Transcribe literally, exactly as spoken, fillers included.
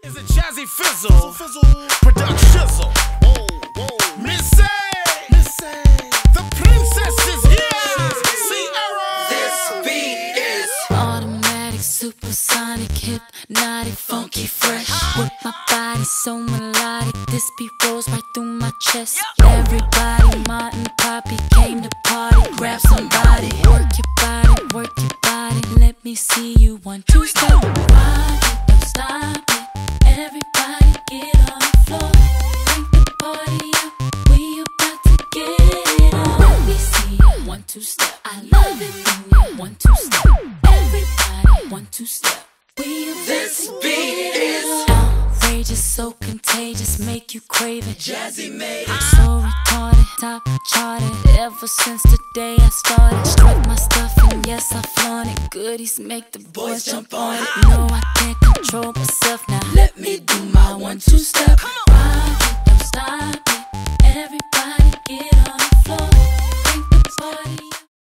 Is it Jazzy Fizzle? Production Shizzle. Missy, Missy, the princess is here. Sierra. This beat is automatic, supersonic, hypnotic, funky, fresh. With my body so melodic, this beat rolls right through my chest. Everybody, Martin, Poppy came to party. Grab somebody, work your body, work your body. Let me see you one, two, step. Rock it, don't stop it. Everybody get on the floor. Crank the party up. We about to get it on. Let me see you one, two, step. I love it when you one, two, step. Everybody one, two, step. We about This to beat get it is on. Outrageous, so contagious, make you crave it. Jazzy made it. So retarded, top charted. Ever since the day I started, strut my stuff and yes I flaunt it. Goodies make the boys jump on it. No, I can't control myself now. Let me do my one two step.